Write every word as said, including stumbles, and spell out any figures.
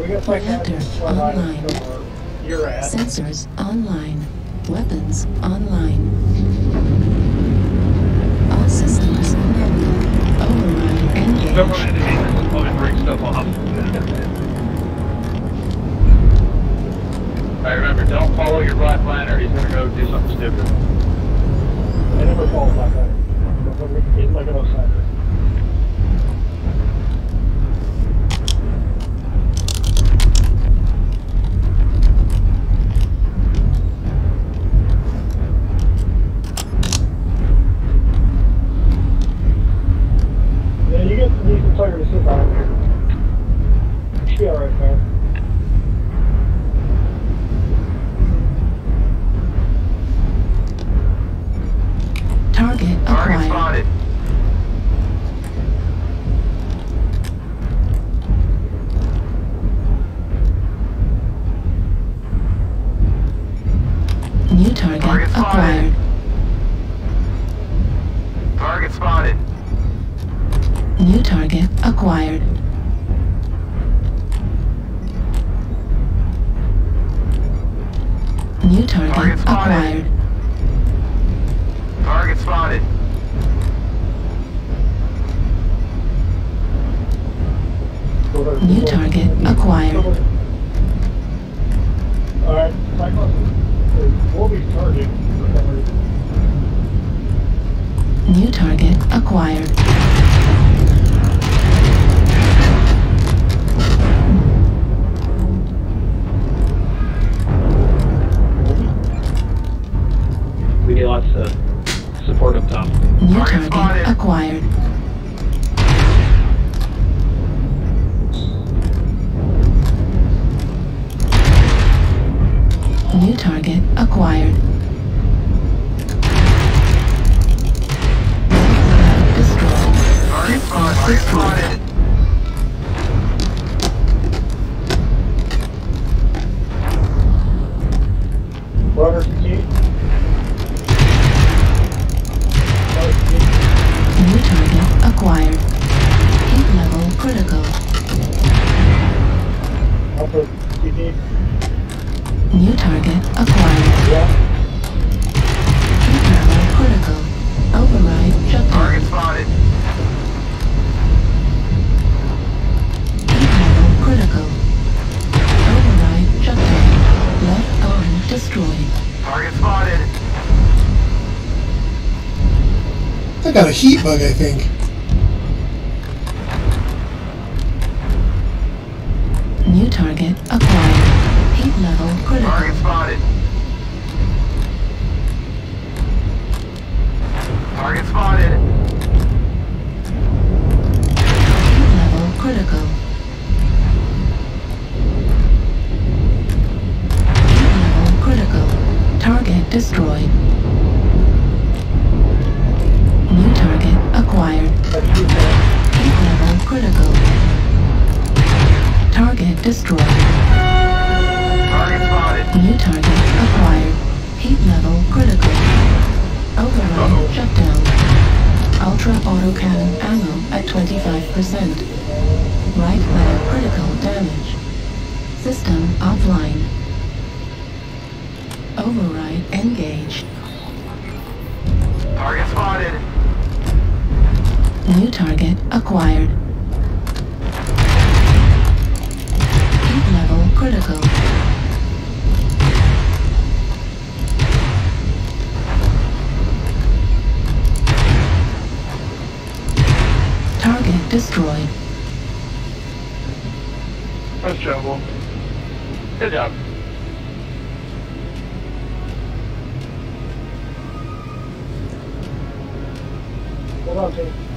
Reactor online. You're at. Sensors online. Weapons online. All systems normal. Override engaged. Don't run into me. I'll just break stuff off. Alright, remember, don't follow your black lantern. He's gonna go do something stupid. I never follow black lantern. He's like an outsider. Yeah, you get some decent player to sit on here. Should be alright, man. Target acquired. Target spotted. New target, Target spotted. acquired. Target spotted. New target acquired. New target, Target spotted. acquired. Target spotted. New target acquired. Alright, Cyclops will be target for some reason. New target acquired. We get lots of support up top. New Target target spotted. acquired. New target acquired. Destroyed. Target spotted. Target spotted. Roger, key. New target acquired. Heat level critical. Alpha, C D. New target acquired. Yeah. Heat level critical. Override shutdown. Target spotted. Heat level critical. Override shutdown. Left arm destroyed. Target spotted. I got a heat bug, I think. New target acquired. Heat level critical. Target spotted. Target spotted. Heat level critical. Heat level critical. Target destroyed. New target acquired. Heat level critical. Target destroyed. Target spotted. New target acquired. Heat level critical. Override Uh-oh. shutdown. Ultra autocannon ammo at twenty-five percent. Right leg critical damage. System offline. Override engaged. Target spotted. New target acquired. Heat level critical. Target destroyed. Nice job, Wolf. Good job. Hold on, Jay.